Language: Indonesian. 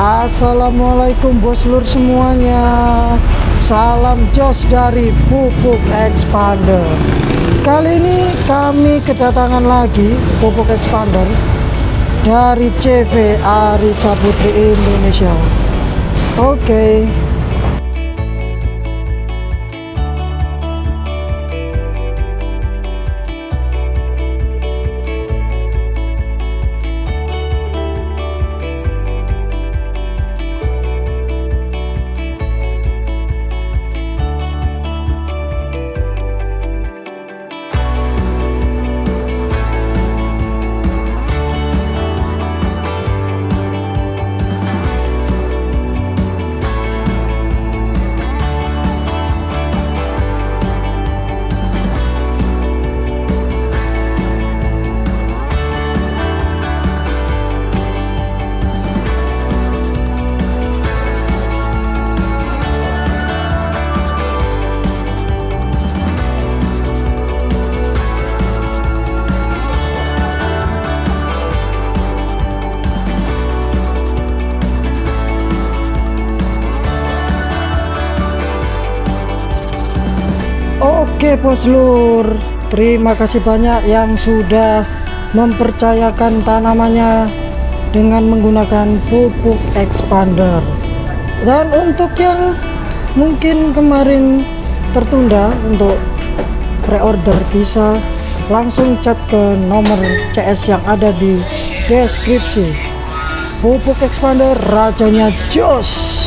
Assalamualaikum boslur semuanya. Salam jos dari Pupuk Expander. Kali ini kami kedatangan lagi pupuk expander dari CV Arisa Putri Indonesia. Oke. Oke boslur, terima kasih banyak yang sudah mempercayakan tanamannya dengan menggunakan pupuk expander. Dan untuk yang mungkin kemarin tertunda untuk pre-order, bisa langsung chat ke nomor CS yang ada di deskripsi. Pupuk expander rajanya jos.